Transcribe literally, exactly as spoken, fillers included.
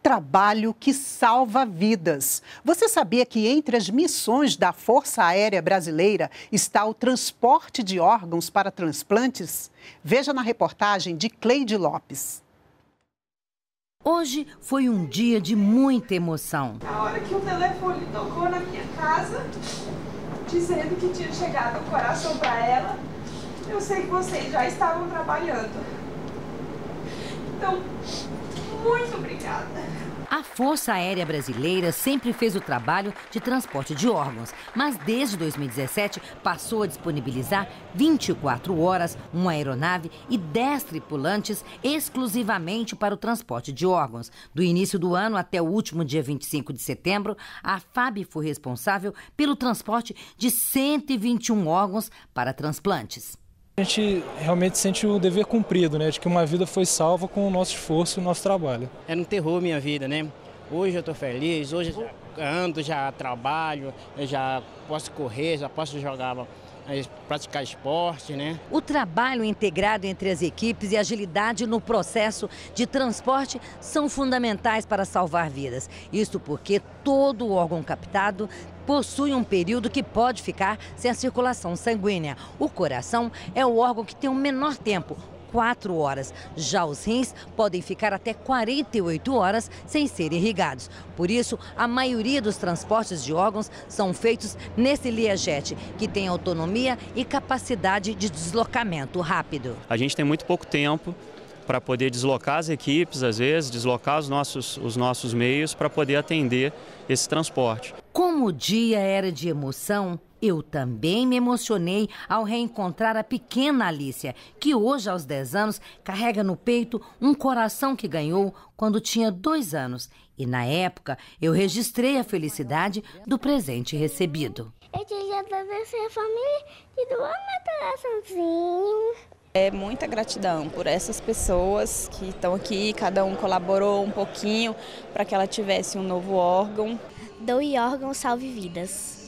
Trabalho que salva vidas. Você sabia que entre as missões da Força Aérea Brasileira está o transporte de órgãos para transplantes? Veja na reportagem de Cleide Lopes. Hoje foi um dia de muita emoção. A hora que o telefone tocou na minha casa, dizendo que tinha chegado o coração para ela, eu sei que vocês já estavam trabalhando. Então, muito obrigada. A Força Aérea Brasileira sempre fez o trabalho de transporte de órgãos, mas desde dois mil e dezessete passou a disponibilizar vinte e quatro horas, uma aeronave e dez tripulantes exclusivamente para o transporte de órgãos. Do início do ano até o último dia vinte e cinco de setembro, a F A B foi responsável pelo transporte de cento e vinte e um órgãos para transplantes. A gente realmente sente o dever cumprido, né, de que uma vida foi salva com o nosso esforço e o nosso trabalho. É um terror minha vida, né? Hoje eu estou feliz, hoje já ando, já trabalho, já posso correr, já posso jogar, praticar esporte, né? O trabalho integrado entre as equipes e agilidade no processo de transporte são fundamentais para salvar vidas. Isso porque todo órgão captado possui um período que pode ficar sem a circulação sanguínea. O coração é o órgão que tem o menor tempo, quatro horas. Já os rins podem ficar até quarenta e oito horas sem ser irrigados. Por isso, a maioria dos transportes de órgãos são feitos nesse Learjet, que tem autonomia e capacidade de deslocamento rápido. A gente tem muito pouco tempo para poder deslocar as equipes, às vezes, deslocar os nossos, os nossos meios para poder atender esse transporte. Como o dia era de emoção, eu também me emocionei ao reencontrar a pequena Alícia, que hoje, aos dez anos, carrega no peito um coração que ganhou quando tinha dois anos. E, na época, eu registrei a felicidade do presente recebido. Eu queria agradecer a família e doar meu coraçãozinho. É muita gratidão por essas pessoas que estão aqui, cada um colaborou um pouquinho para que ela tivesse um novo órgão. Doe órgãos, salve vidas.